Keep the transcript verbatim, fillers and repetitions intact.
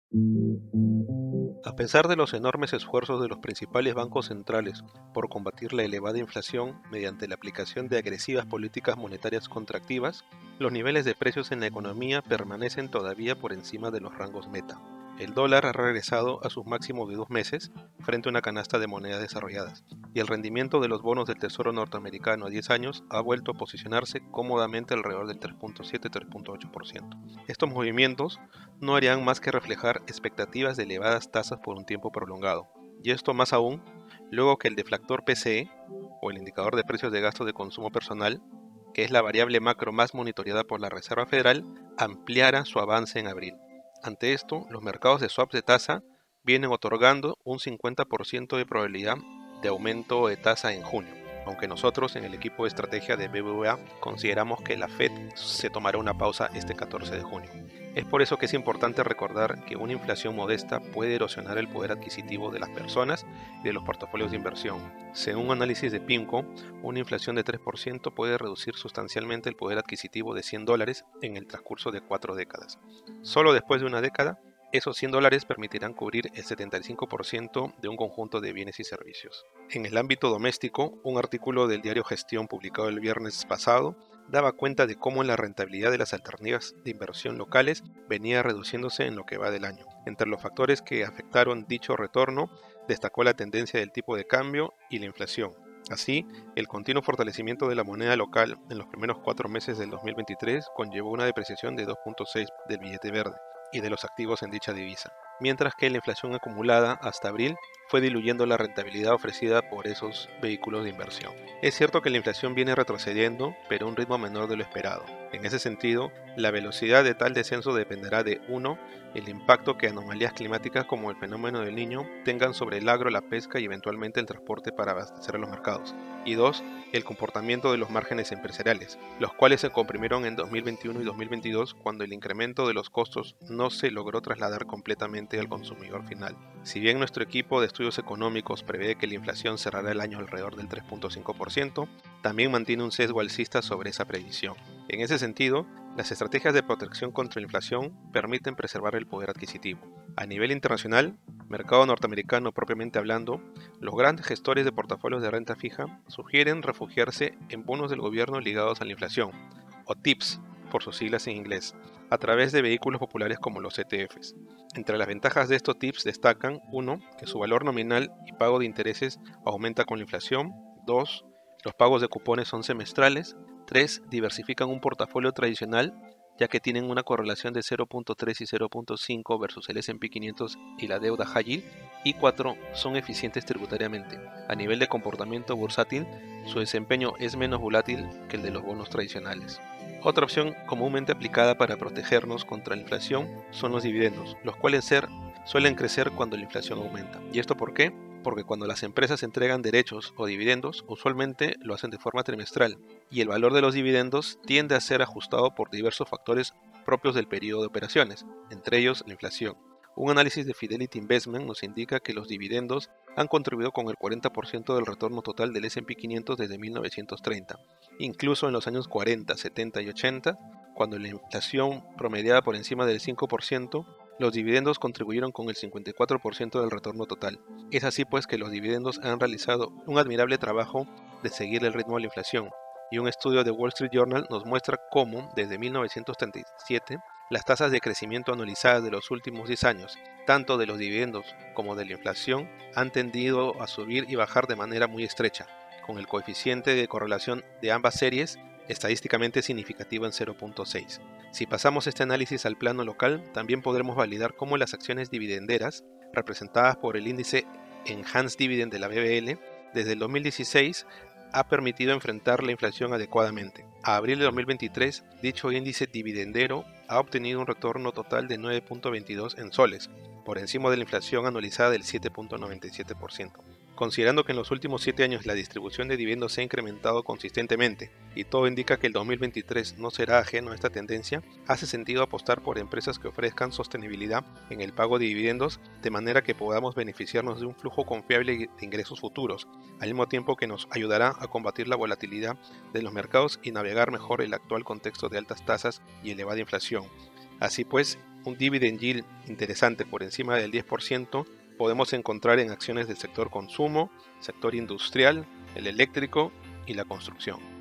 A pesar de los enormes esfuerzos de los principales bancos centrales por combatir la elevada inflación mediante la aplicación de agresivas políticas monetarias contractivas, los niveles de precios en la economía permanecen todavía por encima de los rangos meta. El dólar ha regresado a sus máximos de dos meses frente a una canasta de monedas desarrolladas, y el rendimiento de los bonos del Tesoro norteamericano a diez años ha vuelto a posicionarse cómodamente alrededor del tres punto siete a tres punto ocho por ciento. Estos movimientos no harían más que reflejar expectativas de elevadas tasas por un tiempo prolongado, y esto más aún luego que el deflactor P C E, o el indicador de precios de gasto de consumo personal, que es la variable macro más monitoreada por la Reserva Federal, ampliara su avance en abril. Ante esto, los mercados de swaps de tasa vienen otorgando un cincuenta por ciento de probabilidad de aumento de tasa en junio, aunque nosotros en el equipo de estrategia de B B V A consideramos que la Fed se tomará una pausa este catorce de junio. Es por eso que es importante recordar que una inflación modesta puede erosionar el poder adquisitivo de las personas y de los portafolios de inversión. Según un análisis de PIMCO, una inflación de tres por ciento puede reducir sustancialmente el poder adquisitivo de cien dólares en el transcurso de cuatro décadas. Solo después de una década, esos cien dólares permitirán cubrir el setenta y cinco por ciento de un conjunto de bienes y servicios. En el ámbito doméstico, un artículo del diario Gestión publicado el viernes pasado daba cuenta de cómo la rentabilidad de las alternativas de inversión locales venía reduciéndose en lo que va del año. Entre los factores que afectaron dicho retorno, destacó la tendencia del tipo de cambio y la inflación. Así, el continuo fortalecimiento de la moneda local en los primeros cuatro meses del dos mil veintitrés conllevó una depreciación de dos punto seis del billete verde y de los activos en dicha divisa, mientras que la inflación acumulada hasta abril fue diluyendo la rentabilidad ofrecida por esos vehículos de inversión. Es cierto que la inflación viene retrocediendo, pero a un ritmo menor de lo esperado. En ese sentido, la velocidad de tal descenso dependerá de uno el impacto que anomalías climáticas como el fenómeno del Niño tengan sobre el agro, la pesca y eventualmente el transporte para abastecer a los mercados, y dos el comportamiento de los márgenes empresariales, los cuales se comprimieron en dos mil veintiuno y dos mil veintidós cuando el incremento de los costos no se logró trasladar completamente al consumidor final. Si bien nuestro equipo de estudios económicos prevé que la inflación cerrará el año alrededor del tres punto cinco por ciento, también mantiene un sesgo alcista sobre esa previsión. En ese sentido, las estrategias de protección contra la inflación permiten preservar el poder adquisitivo. A nivel internacional, mercado norteamericano propiamente hablando, los grandes gestores de portafolios de renta fija sugieren refugiarse en bonos del gobierno ligados a la inflación, o T I P S por sus siglas en inglés, a través de vehículos populares como los E T Fs. Entre las ventajas de estos T I P S destacan uno que su valor nominal y pago de intereses aumenta con la inflación, dos los pagos de cupones son semestrales, tres diversifican un portafolio tradicional ya que tienen una correlación de cero punto tres y cero punto cinco versus el S and P quinientos y la deuda high yield, y cuatro son eficientes tributariamente. A nivel de comportamiento bursátil, su desempeño es menos volátil que el de los bonos tradicionales. Otra opción comúnmente aplicada para protegernos contra la inflación son los dividendos, los cuales ser, suelen crecer cuando la inflación aumenta. ¿Y esto por qué? Porque cuando las empresas entregan derechos o dividendos, usualmente lo hacen de forma trimestral, y el valor de los dividendos tiende a ser ajustado por diversos factores propios del periodo de operaciones, entre ellos la inflación. Un análisis de Fidelity Investment nos indica que los dividendos han contribuido con el cuarenta por ciento del retorno total del S and P quinientos desde mil novecientos treinta, incluso en los años cuarenta, setenta y ochenta, cuando la inflación promediaba por encima del cinco por ciento, los dividendos contribuyeron con el cincuenta y cuatro por ciento del retorno total. Es así pues que los dividendos han realizado un admirable trabajo de seguir el ritmo de la inflación, y un estudio de Wall Street Journal nos muestra cómo, desde mil novecientos treinta y siete, las tasas de crecimiento anualizadas de los últimos diez años, tanto de los dividendos como de la inflación, han tendido a subir y bajar de manera muy estrecha, con el coeficiente de correlación de ambas series estadísticamente significativo en cero punto seis. Si pasamos este análisis al plano local, también podremos validar cómo las acciones dividenderas, representadas por el índice Enhanced Dividend de la B B L, desde el dos mil dieciséis ha permitido enfrentar la inflación adecuadamente. A abril de dos mil veintitrés, dicho índice dividendero ha obtenido un retorno total de nueve punto veintidós en soles, por encima de la inflación anualizada del siete punto noventa y siete por ciento. Considerando que en los últimos siete años la distribución de dividendos se ha incrementado consistentemente y todo indica que el dos mil veintitrés no será ajeno a esta tendencia, hace sentido apostar por empresas que ofrezcan sostenibilidad en el pago de dividendos de manera que podamos beneficiarnos de un flujo confiable de ingresos futuros, al mismo tiempo que nos ayudará a combatir la volatilidad de los mercados y navegar mejor el actual contexto de altas tasas y elevada inflación. Así pues, un dividend yield interesante por encima del diez por ciento podemos encontrar en acciones del sector consumo, sector industrial, el eléctrico y la construcción.